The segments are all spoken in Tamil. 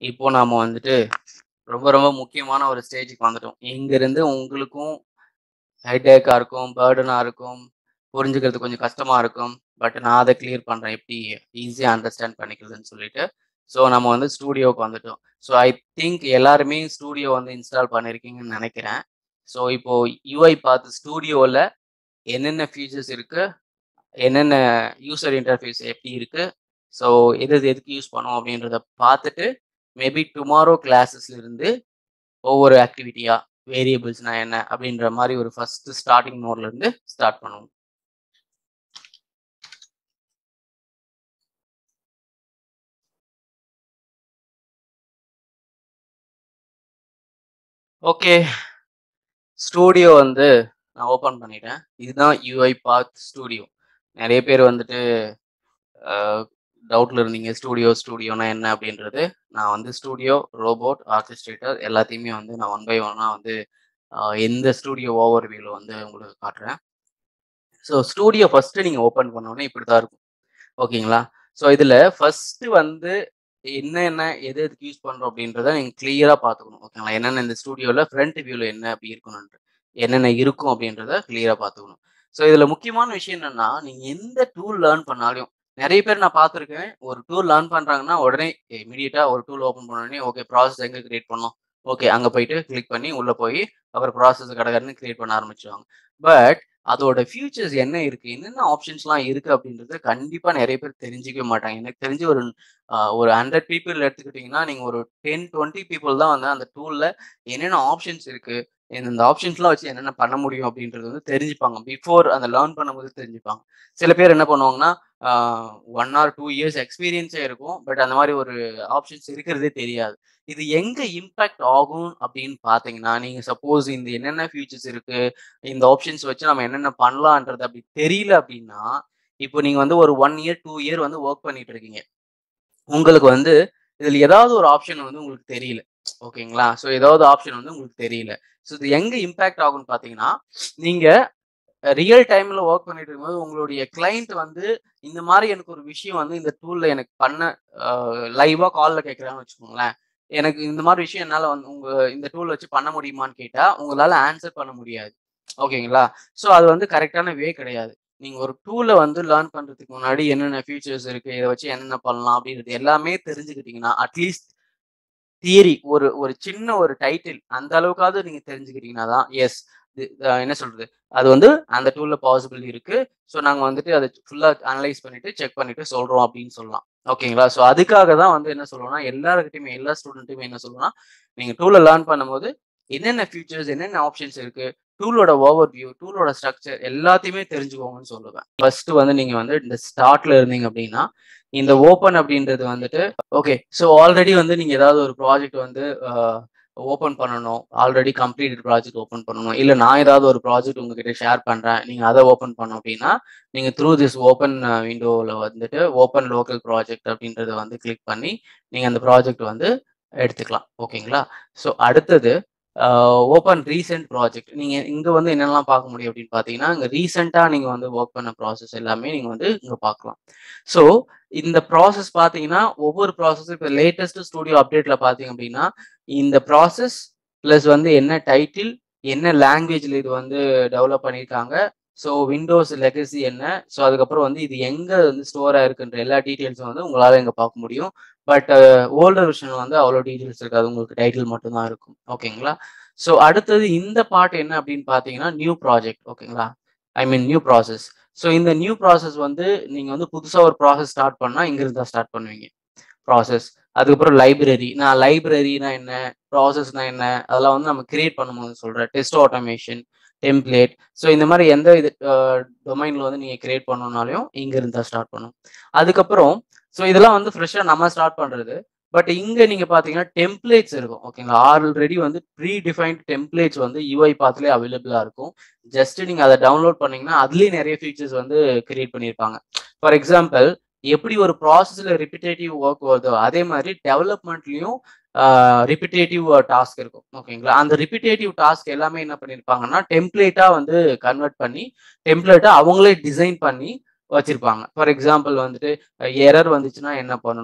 இப்போ நாம வந்துட்டு ரொம்ப ரொம்ப முக்கியமான ஒரு ஸ்டேஜுக்கு வந்துட்டோம். இங்கிருந்து உங்களுக்கும் ஹெட்டேக்கா இருக்கும், பர்டனா இருக்கும், புரிஞ்சுக்கிறது கொஞ்சம் கஷ்டமா இருக்கும். பட் நான் அத கிளியர் பண்றேன். எப்படி ஈஸியா அண்டர்ஸ்டாண்ட் பண்ணிக்கிறதுன்னு சொல்லிட்டு. ஸோ நம்ம வந்து ஸ்டூடியோவுக்கு வந்துட்டோம். ஸோ ஐ திங்க் எல்லாருமே ஸ்டூடியோ வந்து இன்ஸ்டால் பண்ணியிருக்கீங்கன்னு நினைக்கிறேன். ஸோ இப்போ UiPath ஸ்டூடியோல என்னென்ன ஃபீச்சர்ஸ் இருக்கு, என்னென்ன யூசர் இன்டர்ஃபேஸ் எப்படி இருக்கு, ஸோ எது எது எதுக்கு யூஸ் பண்ணோம் அப்படின்றத பார்த்துட்டு, மேபி டுமாரோ கிளாஸஸ்ல இருந்து ஒவ்வொரு ஆக்டிவிட்டியா வேரியபிள்ஸ்னா என்ன அப்படின்ற மாதிரி ஒரு ஃபர்ஸ்ட் ஸ்டார்டிங் நோட்ல இருந்து ஸ்டார்ட் பண்ணுவோம். ஓகே, ஸ்டூடியோ வந்து நான் ஓப்பன் பண்ணிட்டேன். இதுதான் UiPath ஸ்டூடியோ. நிறைய பேர் வந்துட்டு டவுட்ல இருந்தீங்க ஸ்டூடியோனா என்ன அப்படின்றது. நான் வந்து ஸ்டூடியோ, ரோபோட், ஆர்கெஸ்ட்ரேட்டர் எல்லாத்தையுமே வந்து நான் ஒன் பை ஒன்னா வந்து எந்த ஸ்டூடியோ ஓவர்வியூல வந்து உங்களுக்கு காட்டுறேன். ஸோ ஸ்டூடியோ ஃபர்ஸ்ட் நீங்க ஓப்பன் பண்ணோன்னே இப்படி தான் இருக்கும். ஓகேங்களா? ஸோ இதுல ஃபர்ஸ்ட் வந்து என்னென்ன எது எதுக்கு யூஸ் பண்றோம் அப்படின்றத நீங்க கிளியரா பார்த்துக்கணும். ஓகேங்களா? என்னென்ன இந்த ஸ்டூடியோல ஃப்ரண்ட் வியூல என்ன அப்படி இருக்கணும்னு என்னென்ன இருக்கும் அப்படின்றத கிளியரா பார்த்துக்கணும். ஸோ இதுல முக்கியமான விஷயம் என்னன்னா, நீங்க எந்த டூல் லேர்ன் பண்ணாலும் நிறைய பேர் நான் பார்த்துருக்கேன். ஒரு டூல் லேர்ன் பண்றாங்கன்னா உடனே இமிடியேட்டா ஒரு டூல் ஓப்பன் பண்ண உடனே ஓகே ப்ராசஸ் எங்க கிரியேட் பண்ணோம். ஓகே அங்க போயிட்டு கிளிக் பண்ணி உள்ள போய் அப்புறம் ப்ராசஸ் கடகடன்னு கிரியேட் பண்ண ஆரம்பிச்சுருவாங்க. பட் அதோட ஃபியூச்சர்ஸ் என்ன இருக்கு? என்னென்ன ஆப்ஷன்ஸ்லாம் இருக்கு அப்படின்றது கண்டிப்பா நெறைய பேர் தெரிஞ்சுக்கவே மாட்டாங்க. எனக்கு தெரிஞ்சு ஒரு 100 பீப்பிள் எடுத்துக்கிட்டீங்கன்னா, நீங்க ஒரு 10, 20 பீப்பிள் தான் வந்து அந்த டூல்ல என்னென்ன ஆப்ஷன்ஸ் இருக்கு, இந்த ஆப்ஷன்ஸ்லாம் வச்சு என்னென்ன பண்ண முடியும் அப்படின்றது வந்து தெரிஞ்சுப்பாங்க. பிஃபோர் அந்த லேர்ன் பண்ணும்போது தெரிஞ்சுப்பாங்க. சில பேர் என்ன பண்ணுவாங்கன்னா, ஆ 1 ஆர் 2 இயர்ஸ் எக்ஸ்பீரியன்ஸே இருக்கும். பட் அந்த மாரி ஒரு ஆப்ஷன்ஸ் இருக்கிறதே தெரியாது. இது எங்க இம்பாக்ட் ஆகும் அப்படின்னு பார்த்தீங்கன்னா, நீங்க சப்போஸ் இந்த என்னென்ன ஃபியூச்சர்ஸ் இருக்கு, இந்த ஆப்ஷன்ஸ் வச்சு நம்ம என்னென்ன பண்ணலான்றது அப்படி தெரியல அப்படின்னா, இப்போ நீங்க வந்து ஒரு 1 இயர், 2 இயர் வந்து வொர்க் பண்ணிட்டு இருக்கீங்க. உங்களுக்கு வந்து இதுல ஏதாவது ஒரு ஆப்ஷன் வந்து உங்களுக்கு தெரியல. ஓகேங்களா? ஸோ ஏதாவது ஆப்ஷன் வந்து உங்களுக்கு தெரியல. ஸோ இது எங்க இம்பாக்ட் ஆகும்ன்னு பார்த்தீங்கன்னா, நீங்க ரியல் டைம்ல வொர்க் பண்ணிட்டு இருக்கும்போது உங்களுடைய கிளையண்ட் வந்து இந்த மாரி எனக்கு ஒரு விஷயம் வந்து இந்த டூல்ல எனக்கு பண்ண அ லைவா கால்ல கேட்குறாங்கன்னு வச்சுக்கோங்களேன். எனக்கு இந்த மாரி விஷயம் என்னால வந்து இந்த டூல் வச்சு பண்ண முடியுமான்னு கேட்டா, உங்களால ஆன்சர் பண்ண முடியாது. ஓகேங்களா? ஸோ அது வந்து கரெக்ட்டான வே கிடையாது. நீங்க ஒரு டூல வந்து லேர்ன் பண்றதுக்கு முன்னாடி என்னென்ன ஃபீச்சர்ஸ் இருக்கு, இத வச்சு என்னென்ன பண்ணலாம் அப்படின்றது எல்லாமே தெரிஞ்சுக்கிட்டீங்கன்னா, அட்லீஸ்ட் தியரி ஒரு ஒரு சின்ன ஒரு டைட்டில் அந்த அளவுக்காவது நீங்க தெரிஞ்சுக்கிட்டீங்கன்னா தான், எஸ் என்ன சொல்றது? அது வந்து அந்த டூல்ல பாசிபிள் இருக்கு. ஸோ நாங்க வந்துட்டு அத ஃபுல்லா அனலைஸ் பண்ணிட்டு, செக் பண்ணிட்டு சொல்றோம் அப்படின்னு சொல்லலாம். ஓகேங்களா? ஸோ அதுக்காக தான் வந்து என்ன சொல்லுவோம்னா, எல்லார்கிட்டயுமே எல்லா ஸ்டூடெண்ட்டுமே என்ன சொல்லுவோம்னா, நீங்க டூல லேர்ன் பண்ணும்போது என்னென்ன ஃபீச்சர்ஸ், என்னென்ன ஆப்ஷன்ஸ் இருக்கு, டூலோட ஓவர்வியூ, டூலோட ஸ்ட்ரக்சர் எல்லாத்தையுமே தெரிஞ்சுக்கோங்கன்னு சொல்லுவேன். ஃபர்ஸ்ட் வந்து நீங்க வந்து இந்த ஸ்டார்ட்ல இருந்தீங்க அப்படின்னா, இந்த ஓப்பன் அப்படின்றது வந்துட்டு ஓகே. ஸோ ஆல்ரெடி வந்து நீங்க ஏதாவது ஒரு ப்ராஜெக்ட் வந்து ஓப்பன் பண்ணணும். ஆல்ரெடி கம்ப்ளீட்டட் ப்ராஜெக்ட் ஓப்பன் பண்ணணும். இல்ல நான் ஏதாவது ஒரு ப்ராஜெக்ட் உங்ககிட்ட ஷேர் பண்றேன். நீங்க அத ஓப்பன் பண்ணணும் அப்படின்னா, நீங்க த்ரூ திஸ் ஓப்பன் விண்டோல வந்துட்டு ஓப்பன் லோக்கல் ப்ராஜெக்ட் அப்படின்றத வந்து கிளிக் பண்ணி, நீங்க அந்த ப்ராஜெக்ட் வந்து எடுத்துக்கலாம். ஓகேங்களா? ஸோ அடுத்தது ஓப்பன் ரீசென்ட் ப்ராஜெக்ட். நீங்க இங்க வந்து என்னெல்லாம் பார்க்க முடியும் அப்படின்னு பார்த்தீங்கன்னா, இங்க ரீசென்ட்டா நீங்க வந்து வொர்க் பண்ண ப்ராசஸ் எல்லாமே நீங்க வந்து இங்க பார்க்கலாம். ஸோ இந்த ப்ராசஸ் பார்த்தீங்கன்னா, ஒவ்வொரு ப்ராசஸும் இப்ப லேட்டஸ்ட் ஸ்டூடியோ அப்டேட்ல பார்த்தீங்க அப்படின்னா, இந்த ப்ராசஸ் பிளஸ் வந்து என்ன டைட்டில், என்ன லாங்குவேஜ்ல இது வந்து டெவலப் பண்ணியிருக்காங்க. ஸோ விண்டோஸ் லெகசி என்ன, ஸோ அதுக்கப்புறம் வந்து இது எங்க வந்து ஸ்டோர் ஆயிருக்குன்ற எல்லா டீட்டெயில்ஸும் வந்து உங்களால இங்க பார்க்க முடியும். பட் ஓல்டர் வெர்ஷன் வந்து அவ்வளோ டீட்டெயில்ஸ் இருக்காது. உங்களுக்கு டைட்டில் மட்டும் தான் இருக்கும். ஓகேங்களா? ஸோ அடுத்தது இந்த பார்ட் என்ன அப்படின்னு பார்த்தீங்கன்னா, நியூ ப்ராஜெக்ட். ஓகேங்களா? I mean new process. So இந்த நியூ ப்ராசஸ் வந்து நீங்க வந்து புதுசா ஒரு ப்ராசஸ் ஸ்டார்ட் பண்ணா இங்கிருந்து தான் ஸ்டார்ட் பண்ணுவீங்க. ப்ராசஸ். அதுக்கப்புறம் லைப்ரரி. நான் லைப்ரரினா என்ன? ப்ராசஸ்னா என்ன? அதெல்லாம் வந்து நம்ம கிரியேட் பண்ணும்போது சொல்றேன். Test automation, template. ஸோ இந்த மாரி எந்த இது டொமைன்ல வந்து நீங்க கிரியேட் பண்ணணும்னாலும் இங்கிருந்து தான் ஸ்டார்ட் பண்ணும். அதுக்கப்புறம் ஸோ இதெல்லாம் வந்து ஃப்ரெஷ்ஷா நம்ம ஸ்டார்ட் பண்றது. பட் இங்க நீங்க பார்த்தீங்கன்னா டெம்ப்ளேட்ஸ் இருக்கும். ஓகேங்களா? ஆல்ரெடி வந்து ப்ரீ டிஃபைன்ட் டெம்ப்ளேட்ஸ் வந்து UiPathலயே அவைலபிளா இருக்கும். ஜஸ்ட் நீங்க அத டவுன்லோட் பண்ணீங்கன்னா, அதிலேயே நெறைய ஃபீச்சர்ஸ் வந்து கிரியேட் பண்ணியிருப்பாங்க. ஃபார் எக்ஸாம்பிள் எப்படி ஒரு ப்ராசஸ்ல ரிப்பிட்டேட்டிவ் ஒர்க் வருதோ, அதே மாதிரி டெவலப்மெண்ட்லயும் ரிப்பிட்டேட்டிவ் டாஸ்க் இருக்கும். ஓகேங்களா? அந்த ரிப்பிட்டேட்டிவ் டாஸ்க் எல்லாமே என்ன பண்ணியிருப்பாங்கன்னா, டெம்ப்ளேட்டா வந்து கன்வெர்ட் பண்ணி, டெம்ப்ளேட்டா அவங்களே டிசைன் பண்ணி வச்சிருப்பாங்க. ஃபார் எக்ஸாம்பிள் வந்துட்டு எரர் வந்துச்சுன்னா என்ன பண்ணணும்?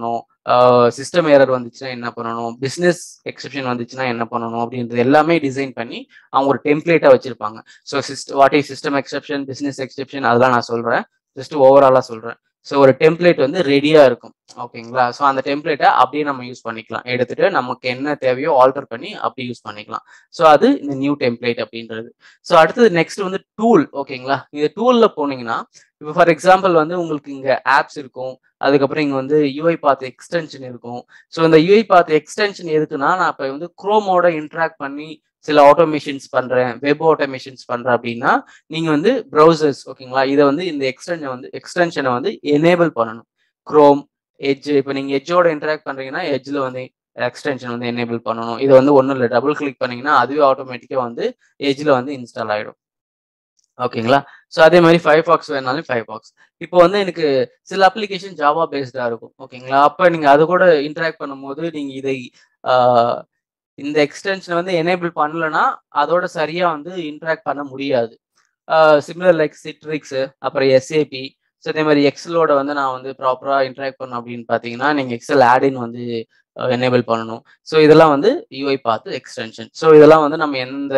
சிஸ்டம் எரர் வந்துச்சுன்னா என்ன பண்ணணும், பிஸ்னஸ் எக்ஸெப்ஷன் வந்துச்சுன்னா என்ன பண்ணணும் அப்படின்றது எல்லாமே டிசைன் பண்ணி அவங்க ஒரு டெம்ப்ளேட்டா வச்சிருப்பாங்க. So what is system exception, business exception அதெல்லாம் நான் சொல்றேன், ஜஸ்ட் ஓவராலா சொல்றேன். ஸோ ஒரு டெம்ப்ளேட் வந்து ரெடியா இருக்கும். ஓகேங்களா? ஸோ அந்த டெம்ப்ளேட்டை அப்படியே நம்ம யூஸ் பண்ணிக்கலாம். எடுத்துட்டு நமக்கு என்ன தேவையோ ஆல்டர் பண்ணி அப்படி யூஸ் பண்ணிக்கலாம். ஸோ அது இந்த நியூ டெம்ப்ளேட் அப்படின்றது. ஸோ அடுத்தது நெக்ஸ்ட் வந்து டூல். ஓகேங்களா? இந்த டூல்ல போனீங்கன்னா இப்போ ஃபார் எக்ஸாம்பிள் வந்து உங்களுக்கு இங்க ஆப்ஸ் இருக்கும், அதுக்கப்புறம் இங்க வந்து UiPath எக்ஸ்டென்ஷன் இருக்கும். ஸோ இந்த UiPath எக்ஸ்டென்ஷன் எதுக்குன்னா, நான் இப்போ வந்து குரோமோட இன்ட்ராக்ட் பண்ணி சில ஆட்டோமேஷன்ஸ் பண்றேன், வெப் ஆட்டோமேஷன்ஸ் பண்றேன் அப்படின்னா நீங்க வந்து ப்ரௌசர்ஸ் ஓகேங்களா, இதை வந்து இந்த எக்ஸ்டென்ஷனை வந்து எனேபிள் பண்ணணும். குரோம், எட்ஜ், இப்போ நீங்க எட்ஜோட இன்டராக்ட் பண்றீங்கன்னா எட்ஜ்ல வந்து எக்ஸ்டென்ஷன் வந்து எனேபிள் பண்ணணும். இது வந்து ஒன்றும் இல்லை, டபுள் கிளிக் பண்ணீங்கன்னா அதுவே ஆட்டோமேட்டிக்கா வந்து எட்ஜ்ல வந்து இன்ஸ்டால் ஆயிடும். ஓகேங்களா? ஸோ அதே மாதிரி ஃபயர்ஃபாக்ஸ் வேணாலும் ஃபயர்ஃபாக்ஸ். இப்போ வந்து எனக்கு சில அப்ளிகேஷன் ஜாவா பேஸ்டா இருக்கும். ஓகேங்களா? அப்போ நீங்க அது கூட இன்டராக்ட் பண்ணும்போது நீங்க இதை இந்த எக்ஸ்டென்ஷன் வந்து எனேபிள் பண்ணலன்னா அதோட சரியா வந்து இன்டராக்ட் பண்ண முடியாது. சிமிலர் லைக் சிட்ரிக்ஸ், அப்புறம் எஸ்ஏபி. ஸோ இதே மாதிரி எக்ஸலோட வந்து நான் வந்து ப்ராப்பராக இன்டராக்ட் பண்ணணும் அப்படின்னு பார்த்தீங்கன்னா நீங்கள் எக்ஸல் ஆடின் வந்து எனேபிள் பண்ணணும். ஸோ இதெல்லாம் வந்து UiPath எக்ஸ்டென்ஷன். ஸோ இதெல்லாம் வந்து நம்ம எந்த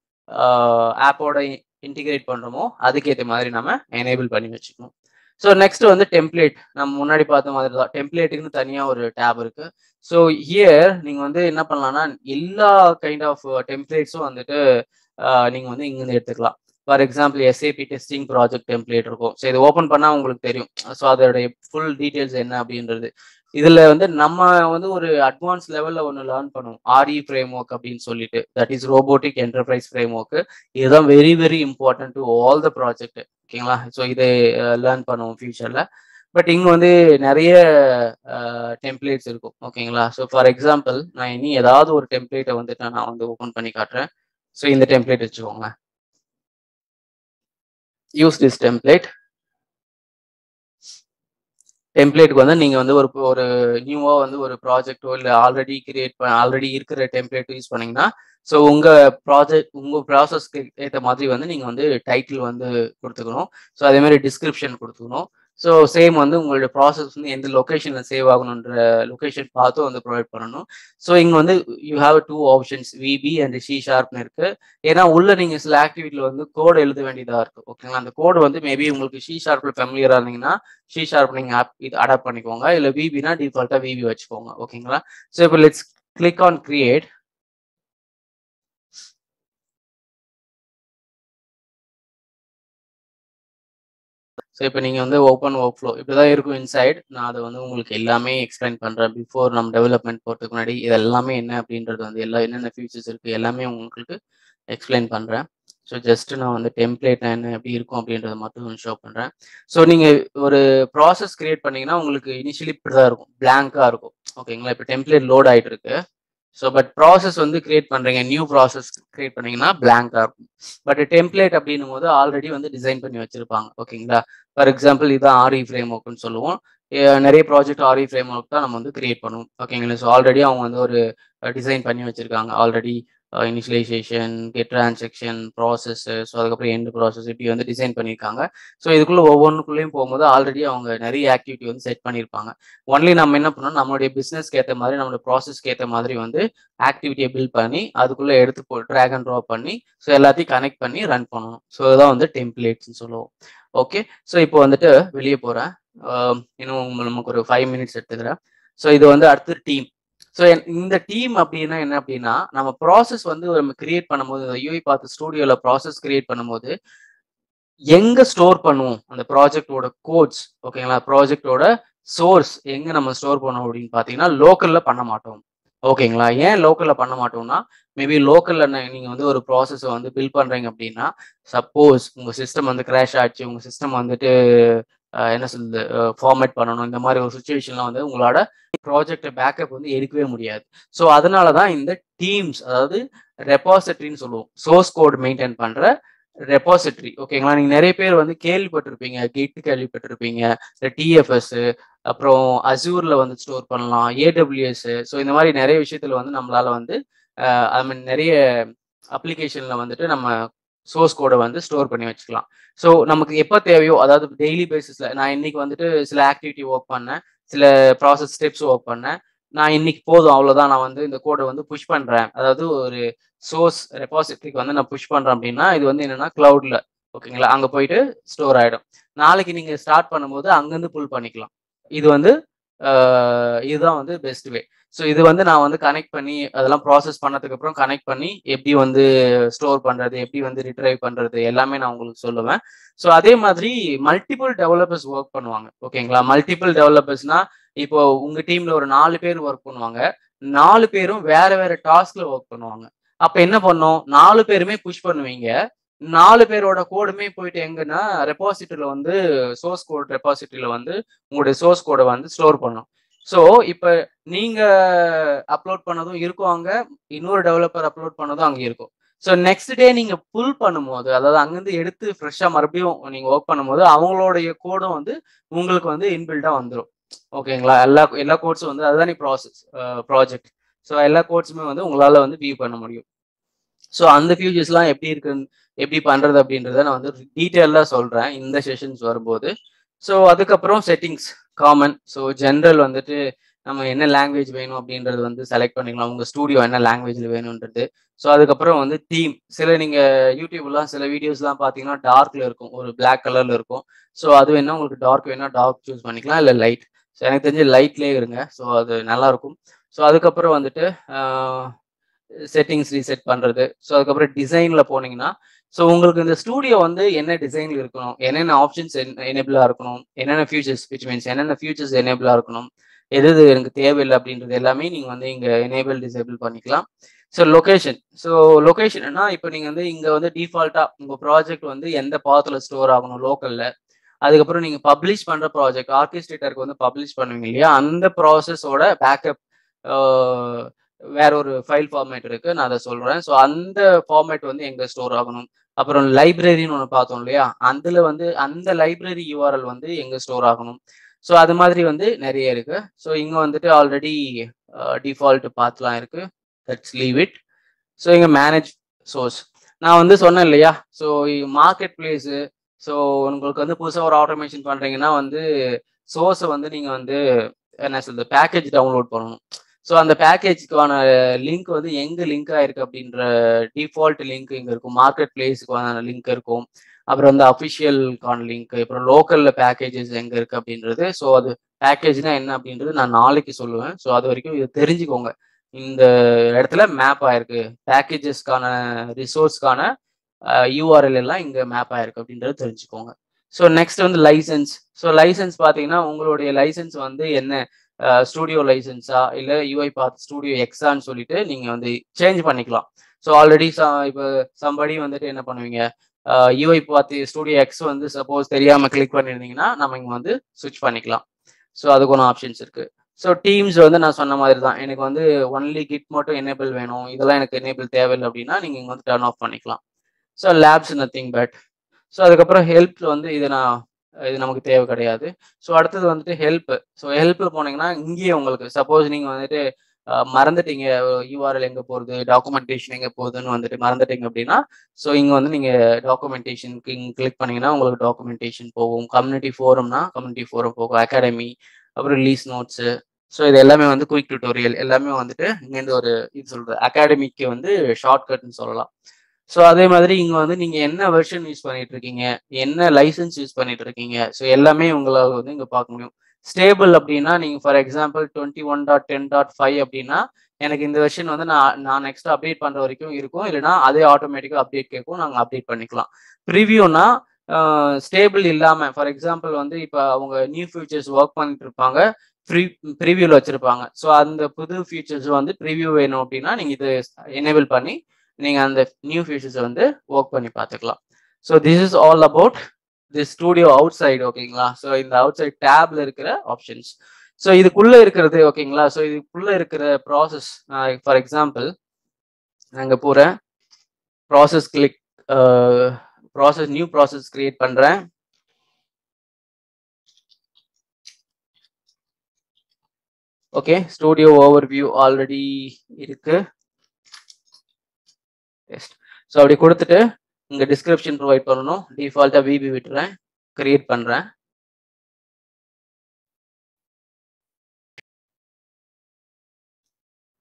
ஆப்போட இன்டிகிரேட் பண்ணுறோமோ அதுக்கேற்ற மாதிரி நம்ம எனேபிள் பண்ணி வச்சுக்கணும். ஸோ நெக்ஸ்ட் வந்து டெம்ப்ளேட். நம்ம முன்னாடி பார்த்த மாதிரி தான் டெம்ப்ளேட்டுக்குன்னு தனியாக ஒரு டேப் இருக்கு. ஸோ ஹியர் நீங்கள் வந்து என்ன பண்ணலாம்னா எல்லா கைண்ட் ஆஃப் டெம்ப்ளேட்ஸும் வந்துட்டு நீங்கள் வந்து இங்கேருந்து எடுத்துக்கலாம். For example SAP testing project template இருக்கும். ஸோ இது ஓப்பன் பண்ணால் உங்களுக்கு தெரியும். ஸோ அதோடைய ஃபுல் டீட்டெயில்ஸ் என்ன அப்படின்றது. இதில் வந்து நம்ம வந்து ஒரு அட்வான்ஸ் லெவலில் ஒன்று லேர்ன் பண்ணுவோம், RE ஃப்ரேம் ஒர்க் அப்படின்னு சொல்லிட்டு, that is robotic enterprise framework. இதுதான் very very important to all the project. ஓகேங்களா? ஸோ இதை லேர்ன் பண்ணுவோம் ஃபியூச்சரில். பட் இங்கே வந்து நிறைய டெம்ப்ளேட்ஸ் இருக்கும். ஓகேங்களா? ஸோ ஃபார் எக்ஸாம்பிள் நான் இனி ஏதாவது ஒரு டெம்ப்ளேட்டை வந்துட்டு நான் வந்து ஓப்பன் பண்ணி காட்டுறேன். ஸோ இந்த டெம்ப்ளேட் வச்சுக்கோங்க. Use this template. டெம்ப்ளேட்டுக்கு வந்து நீங்கள் வந்து ஒரு நியூவாக வந்து ஒரு ப்ராஜெக்டோ இல்லை ஆல்ரெடி இருக்கிற டெம்ப்ளேட் யூஸ் பண்ணிங்கன்னா ஸோ உங்கள் ப்ராசஸ்க்கு ஏற்ற மாதிரி வந்து நீங்கள் வந்து டைட்டில் வந்து கொடுத்துக்கணும். ஸோ அதே மாதிரி டிஸ்கிரிப்ஷன் கொடுத்துக்கணும். ஸோ சேம் வந்து உங்களுடைய ப்ராசஸ் வந்து எந்த லொக்கேஷனில் சேவ் ஆகணுன்ற லொக்கேஷன் பார்த்து வந்து ப்ரொவைட் பண்ணணும். ஸோ இங்கே வந்து you have 2 options, VB and C# இருக்கு. ஏன்னா உள்ள நீங்கள் சில ஆக்டிவிட்டியில் வந்து கோடு எழுத வேண்டியதாக இருக்குது. ஓகேங்களா? அந்த கோடு வந்து மேபி உங்களுக்கு C# ஃபெமிலியராக இருந்தீங்கன்னா C# நீங்கள் இது அடாப்ட் பண்ணிக்கோங்க. இல்லை VBனா டிஃபால்ட்டாக VB வச்சுக்கோங்க. ஓகேங்களா? ஸோ இப்போ let's click on create. So இப்போ நீங்கள் வந்து ஓப்பன் ஒர்க் ஃப்ளோ இப்படி தான் இருக்கும் இன்சைட். நான் அதை வந்து உங்களுக்கு எல்லாமே எக்ஸ்பிளைன் பண்ணுறேன். பிஃபோர் நம்ம டெவலப்மெண்ட் போகிறதுக்கு முன்னாடி இது எல்லாமே என்ன அப்படின்றது வந்து என்னென்ன ஃபியூச்சர்ஸ் இருக்குது எல்லாமே உங்களுக்கு எக்ஸ்பிளைன் பண்ணுறேன். ஸோ ஜஸ்ட் நான் வந்து டெம்ப்ளேட் என்ன எப்படி இருக்கும் அப்படின்றத மட்டும் ஷோ பண்ணுறேன். ஸோ நீங்கள் ஒரு ப்ராசஸ் கிரியேட் பண்ணிங்கன்னா உங்களுக்கு இனிஷியலி இப்படி தான் இருக்கும், பிளாங்காக இருக்கும். ஓகேங்களா? இப்போ டெம்ப்ளேட் லோட் ஆகிட்டு இருக்கு. ஸோ பட் ப்ராசஸ் வந்து கிரியேட் பண்ணுறீங்க, நியூ ப்ராசஸ் கிரியேட் பண்ணீங்கன்னா பிளாங்காக இருக்கும். பட் டெம்ப்ளேட் அப்படின்னும் போது ஆல்ரெடி வந்து டிசைன் பண்ணி வச்சிருப்பாங்க. ஓகேங்களா? ஃபார் எக்ஸாம்பிள் இதுதான் RE ஃப்ரேம் ஒர்க்னு சொல்லுவோம். நிறைய ப்ராஜெக்ட் RE ஃப்ரேம் ஒர்க் தான் நம்ம வந்து கிரியேட் பண்ணுவோம். ஓகேங்களா? ஸோ ஆல்ரெடி அவங்க வந்து ஒரு டிசைன் பண்ணி வச்சிருக்காங்க. Already initialization, get transaction, process, so அதுக்கப்புறம் எண்ட் ப்ராசஸ் இப்படி வந்து டிசைன் பண்ணியிருக்காங்க. ஸோ இதுக்குள்ளே ஒவ்வொன்றுக்குள்ளேயும் போகும்போது ஆல்ரெடி அவங்க நிறைய ஆக்டிவிட்டி வந்து செட் பண்ணியிருப்பாங்க. ஒன்லி நம்ம என்ன பண்ணோம், நம்மளுடைய பிஸ்னஸ்க்கு ஏற்ற மாதிரி நம்மளுடைய ப்ராசஸ்க்கு ஏற்ற மாதிரி வந்து ஆக்டிவிட்டியை பில்ட் பண்ணி அதுக்குள்ளே எடுத்து ட்ராக் அண்ட் ட்ராப் பண்ணி ஸோ எல்லாத்தையும் கனெக்ட் பண்ணி ரன் பண்ணணும். ஸோ இதுதான் வந்து டெம்ப்ளேட்ஸ்னு சொல்லுவோம். ஓகே, ஸோ இப்போ வந்துட்டு வெளியே போகிறேன். இன்னும் நமக்கு ஒரு 5 மினிட்ஸ் எடுத்துக்கிறேன். ஸோ இது வந்து அடுத்து டீம். ஸோ இந்த டீம் அப்படின்னா என்ன அப்படின்னா, நம்ம ப்ராசஸ் வந்து நம்ம கிரியேட் பண்ணும்போது UiPath ஸ்டூடியோவில் ப்ராசஸ் கிரியேட் பண்ணும்போது எங்க ஸ்டோர் பண்ணுவோம் அந்த ப்ராஜெக்டோட கோட்ஸ். ஓகேங்களா? ப்ராஜெக்டோட சோர்ஸ் எங்க நம்ம ஸ்டோர் பண்ணுவோம் அப்படின்னு பார்த்தீங்கன்னா லோக்கல்ல பண்ண மாட்டோம். ஓகேங்களா? ஏன் லோக்கல்ல பண்ண மாட்டோம்னா, மேபி லோக்கல்ல நீங்க வந்து ஒரு ப்ராசஸை வந்து பில்ட் பண்றீங்க அப்படின்னா, சப்போஸ் உங்க சிஸ்டம் வந்து கிராஷ் ஆச்சு, உங்க சிஸ்டம் வந்துட்டு என்ன சொல்றது ஃபார்மேட் பண்ணணும், இந்த மாதிரி ஒரு சுச்சுவேஷன்லாம் வந்து உங்களோட ப்ராஜெக்ட் பேக்கப் வந்து எடுக்கவே முடியாது. ஸோ அதனால தான் இந்த டீம்ஸ், அதாவது ரெபாசிட்டரின்னு சொல்லுவோம், சோர்ஸ் கோட் மெயின்டைன் பண்ற ரெபாசிட்டரி. ஓகேங்களா? நீங்க நிறைய பேர் வந்து கேள்விப்பட்டிருப்பீங்க, கிட் கேள்விப்பட்டிருப்பீங்க, TFS, அப்புறம் அசூர்ல வந்து ஸ்டோர் பண்ணலாம், AWS. ஸோ இந்த மாதிரி நிறைய விஷயத்துல வந்து நம்மளால வந்து ஐ மீன் நிறைய அப்ளிகேஷன்ல வந்துட்டு நம்ம சோர்ஸ் கோடை வந்து ஸ்டோர் பண்ணி வச்சுக்கலாம். ஸோ நமக்கு எப்போ தேவையோ, அதாவது டெய்லி பேசிஸ்ல நான் இன்னைக்கு வந்துட்டு சில ஆக்டிவிட்டி ஒர்க் பண்ணேன், சில ப்ராசஸ் ஸ்டெப்ஸ் ஒர்க் பண்ணேன். நான் இன்னைக்கு போதும் அவ்வளோதான். நான் வந்து இந்த கோடை வந்து புஷ் பண்றேன். அதாவது ஒரு சோர்ஸ் ரெபாசிட்டரிக்கு வந்து நான் புஷ் பண்றேன் அப்படின்னா, இது வந்து என்னன்னா கிளவுட்ல ஓகேங்களா? அங்க போயிட்டு ஸ்டோர் ஆயிடும். நாளைக்கு நீங்க ஸ்டார்ட் பண்ணும்போது அங்கருந்து புல் பண்ணிக்கலாம். இது வந்து அ இதுதான் வந்து பெஸ்ட் வே. ஸோ இது வந்து நான் வந்து கனெக்ட் பண்ணி அதெல்லாம் ப்ராசஸ் பண்ணதுக்கு அப்புறம் கனெக்ட் பண்ணி எப்படி வந்து ஸ்டோர் பண்றது, எப்படி வந்து ரிட்ரைவ் பண்றது எல்லாமே நான் உங்களுக்கு சொல்லுவேன். ஸோ அதே மாதிரி மல்டிபிள் டெவலப்பர்ஸ் ஒர்க் பண்ணுவாங்க. ஓகேங்களா? மல்டிபிள் டெவலப்பர்ஸ்னா இப்போ உங்க டீம்ல ஒரு 4 பேர் ஒர்க் பண்ணுவாங்க. 4 பேரும் வேற வேற டாஸ்க்ல ஒர்க் பண்ணுவாங்க. அப்ப என்ன பண்ணும்? 4 பேருமே புஷ் பண்ணுவீங்க. 4 பேரோட கோடுமே போயிட்டு எங்கன்னா ரெபாசிட்டரில வந்து சோர்ஸ் கோட் ரெபாசிட்டரில வந்து உங்களுடைய சோர்ஸ் கோட வந்து ஸ்டோர் பண்ணும். ஸோ இப்ப நீங்க அப்லோட் பண்ணதும் இருக்கும் அங்க. இன்னொரு டெவலப்பர் அப்லோட் பண்ணதும் அங்க இருக்கும். ஸோ நெக்ஸ்ட் டே நீங்க புல் பண்ணும்போது, அதாவது அங்கருந்து எடுத்து ஃப்ரெஷ்ஷா மறுபடியும் நீங்க ஒர்க் பண்ணும்போது, அவங்களுடைய கோடும் வந்து உங்களுக்கு வந்து இன்பில்ட்டா வந்துரும். ஓகேங்களா? எல்லா எல்லா கோட்ஸும் வந்து அதுதானே ப்ராஜெக்ட். ஸோ எல்லா கோட்ஸுமே வந்து உங்களால வந்து வியூ பண்ண முடியும். ஸோ அந்த ஃபியூச்சர்ஸ்லாம் எப்படி இருக்குன்னு எப்படி பண்றது அப்படின்றத நான் வந்து டீட்டெயிலா சொல்றேன் இந்த செஷன்ஸ் வரும்போது. ஸோ அதுக்கப்புறம் செட்டிங்ஸ் காமன். ஸோ ஜென்ரல் வந்துட்டு நம்ம என்ன லாங்குவேஜ் வேணும் அப்படின்றது வந்து செலக்ட் பண்ணிக்கலாம். உங்க ஸ்டூடியோ என்ன லாங்குவேஜ்ல வேணும்ன்றது. ஸோ அதுக்கப்புறம் வந்து தீம். நீங்க யூடியூப்லாம் சில வீடியோஸ்லாம் பார்த்தீங்கன்னா டார்க்ல இருக்கும். ஒரு பிளாக் கலர்ல இருக்கும். ஸோ அது வேணா உங்களுக்கு டார்க் வேணா டார்க் சூஸ் பண்ணிக்கலாம். இல்ல லைட். ஸோ எனக்கு தெரிஞ்சு லைட்லயே இருங்க. ஸோ அது நல்லாயிருக்கும். ஸோ அதுக்கப்புறம் வந்துட்டு செட்டிங்ஸ் ரீசெட் பண்றது. ஸோ அதுக்கப்புறம் டிசைன்ல போனீங்கன்னா, ஸோ உங்களுக்கு இந்த ஸ்டூடியோ வந்து என்ன டிசைன்ல இருக்கணும், என்னென்ன ஆப்ஷன்ஸ் எனேபிளா இருக்கணும், என்னென்ன ஃபியூச்சர்ஸ் விச் மீன்ஸ் என்னென்ன ஃபியூச்சர்ஸ் எனேபிளா இருக்கணும், எது எது எனக்கு தேவையில்லை அப்படின்றது எல்லாமே நீங்க வந்து இங்க எனேபிள் டிசேபிள் பண்ணிக்கலாம். So location. ஸோ லொகேஷன்னா இப்போ நீங்க வந்து இங்க வந்து டிஃபால்ட்டா உங்க ப்ராஜெக்ட் வந்து எந்த பாத்துல ஸ்டோர் ஆகணும் லோக்கல்ல. அதுக்கப்புறம் நீங்க பப்ளிஷ் பண்ற ப்ராஜெக்ட் ஆர்கெஸ்ட்ரேட்டருக்கு வந்து பப்ளிஷ் பண்ணுவீங்க இல்லையா? அந்த ப்ராசஸோட பேக்கப் வேற ஒரு ஃபைல் ஃபார்மேட் இருக்கு. நான் அத சொல்றேன். ஸோ அந்த ஃபார்மேட் வந்து எங்க ஸ்டோர் ஆகணும். அப்புறம் லைப்ரரின்னு ஒண்ணு பார்த்தோம் இல்லையா? அதுல வந்து அந்த லைப்ரரி யூஆர்எல் வந்து எங்க ஸ்டோர் ஆகணும். ஸோ அது மாதிரி வந்து நெறைய இருக்கு. ஸோ இங்க வந்துட்டு ஆல்ரெடி டிஃபால்ட் பாத்லாம் இருக்கு. Let's leave it. ஸோ இங்க மேனேஜ் சோர்ஸ். நான் வந்து சொன்னேன் இல்லையா? So market place. ஸோ உங்களுக்கு வந்து புதுசா ஒரு ஆட்டோமேஷன் பண்றீங்கன்னா வந்து சோர்ஸ வந்து நீங்க வந்து என்ன சொல்றது? பேக்கேஜ் டவுன்லோட் பண்ணணும். ஸோ அந்த பேக்கேஜ்க்கான லிங்க் வந்து எங்க லிங்க் ஆயிருக்கு அப்படின்ற டிஃபால்ட் லிங்க் இங்க இருக்கும். மார்க்கெட் பிளேஸ்க்கான லிங்க் இருக்கும். அப்புறம் வந்து அஃபிஷியல்கான லிங்க், அப்புறம் லோக்கல்ல பேக்கேஜஸ் எங்க இருக்கு அப்படின்றது. ஸோ அது பேக்கேஜ்னா என்ன அப்படின்றது நான் நாளைக்கு சொல்லுவேன். ஸோ அது வரைக்கும் இதை தெரிஞ்சுக்கோங்க. இந்த இடத்துல மேப் ஆயிருக்கு. பேக்கேஜஸ்க்கான ரிசோர்ஸ்க்கான யூஆர்எல் எல்லாம் இங்க மேப் ஆயிருக்கு அப்படின்றத தெரிஞ்சுக்கோங்க. ஸோ நெக்ஸ்ட் வந்து லைசன்ஸ். ஸோ லைசன்ஸ் பார்த்தீங்கன்னா உங்களுடைய லைசன்ஸ் வந்து என்ன ஸ்டூடியோ லைசன்ஸா இல்ல யூஐபாத் ஸ்டூடியோ எக்ஸான்னு சொல்லிட்டு நீங்க வந்து சேஞ்ச் பண்ணிக்கலாம். ஸோ ஆல்ரெடி இப்போ சம்படி வந்துட்டு என்ன பண்ணுவீங்க, யூஐபாத் ஸ்டூடியோ எக்ஸ் வந்து சப்போஸ் தெரியாம கிளிக் பண்ணியிருந்தீங்கன்னா நம்ம இங்க வந்து ஸ்விட்ச் பண்ணிக்கலாம். ஸோ அதுக்கான ஆப்ஷன்ஸ் இருக்கு. ஸோ டீம்ஸ் வந்து நான் சொன்ன மாதிரி தான். எனக்கு வந்து ஒன்லி கிட் மட்டும் எனேபிள் வேணும், இதெல்லாம் எனக்கு எனேபிள் தேவையில்லை அப்படின்னா நீங்க இங்க வந்து டர்ன் ஆஃப் பண்ணிக்கலாம். So labs nothing but. So அதுக்கப்புறம் ஹெல்ப் வந்து இது நமக்கு தேவை கிடையாது. ஸோ அடுத்தது வந்துட்டு ஹெல்ப். ஸோ ஹெல்ப்ல போனீங்கன்னா இங்கேயே உங்களுக்கு சப்போஸ் நீங்க வந்துட்டு மறந்துட்டீங்க யூஆர்எல் எங்க போகுது, டாக்குமெண்டேஷன் எங்க போகுதுன்னு வந்துட்டு மறந்துட்டீங்க அப்படின்னா, ஸோ இங்க வந்து நீங்க டாக்குமெண்டேஷனுக்கு இங்க கிளிக் பண்ணீங்கன்னா உங்களுக்கு டாக்குமெண்டேஷன் போகும். கம்யூனிட்டி ஃபோரம்னா கம்யூனிட்டி ஃபோரம் போகும். அகாடமி, அப்புறம் ரிலீஸ் நோட்ஸ். ஸோ இது எல்லாமே வந்து குயிக் டியூட்டோரியல் எல்லாமே வந்துட்டு இங்கேருந்து ஒரு இது சொல்றது அகாடமிக்கு வந்து ஷார்ட்கட்னு சொல்லலாம். ஸோ அதே மாதிரி இங்க வந்து நீங்க என்ன வெர்ஷன் யூஸ் பண்ணிட்டு இருக்கீங்க, என்ன லைசன்ஸ் யூஸ் பண்ணிட்டு இருக்கீங்க, ஸோ எல்லாமே உங்களால வந்து இங்க பார்க்க முடியும். ஸ்டேபிள் அப்படின்னா நீங்க ஃபார் எக்ஸாம்பிள் 21.10.5 அப்படின்னா எனக்கு இந்த வெர்ஷன் வந்து நான் நெக்ஸ்ட் அப்டேட் பண்ற வரைக்கும் இருக்கும். இல்லைன்னா அதே ஆட்டோமேட்டிக்கா அப்டேட் கேட்கும், நாங்கள் அப்டேட் பண்ணிக்கலாம். ப்ரிவியூனா ஸ்டேபிள் இல்லாம ஃபார் எக்ஸாம்பிள் வந்து இப்போ அவங்க நியூ ஃபியூச்சர்ஸ் ஒர்க் பண்ணிட்டு இருப்பாங்க, ப்ரிவியூல வச்சிருப்பாங்க. ஸோ அந்த புது ஃபீச்சர்ஸ் வந்து ப்ரிவியூ வேணும் அப்படின்னா நீங்க இது எனேபிள் பண்ணி நீங்க அந்த நியூ ஃபீச்சர்ஸ் வந்து ஒர்க் பண்ணி பார்த்துக்கலாம். So this is all about this studio outside. ஓகேங்களா? ஸோ இந்த அவுட் சைட் டேப்ல இருக்கிற ஆப்ஷன்ஸ். ஸோ இதுக்குள்ள இருக்கிறது ஓகேங்களா? ஸோ இதுக்குள்ள இருக்கிற ப்ராசஸ் ஃபார் எக்ஸாம்பிள் நாங்க போறேன் process click process new process create பண்றேன். ஓகே, ஸ்டூடியோ ஓவர்வியூ ஆல்ரெடி இருக்கு. ஸோ அப்படி கொடுத்துட்டு இங்க டிஸ்கிரிப்ஷன் ப்ரொவைட் பண்ணணும். டிஃபால்ட்டா விபி விட்டுறேன், கிரியேட் பண்றேன்.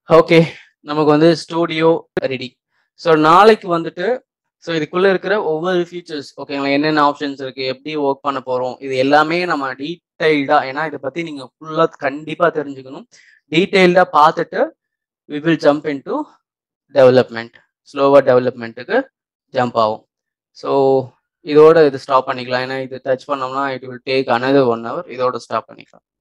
ஓகே, நமக்கு வந்து ஸ்டூடியோ ரெடி. ஸோ நாளைக்கு வந்துட்டு ஸோ இதுக்குள்ள இருக்கிற ஒவ்வொரு ஃபீச்சர்ஸ் ஓகேங்களா, என்னென்ன ஆப்ஷன்ஸ் இருக்கு, எப்படி ஒர்க் பண்ண போறோம், இது எல்லாமே நம்ம டீடைல்டா, ஏன்னா இதை பத்தி நீங்க ஃபுல்லா கண்டிப்பா தெரிஞ்சுக்கணும். டீடைல்டா பார்த்துட்டு we will jump into development. ஸ்லோவா டெவலப்மெண்ட்டுக்கு ஜம்ப் ஆகும். ஸோ இதோட இது ஸ்டாப் பண்ணிக்கலாம். ஏன்னா இது டச் பண்ணோம்னா it will take another 1 hour. இதோட ஸ்டாப் பண்ணிக்கலாம்.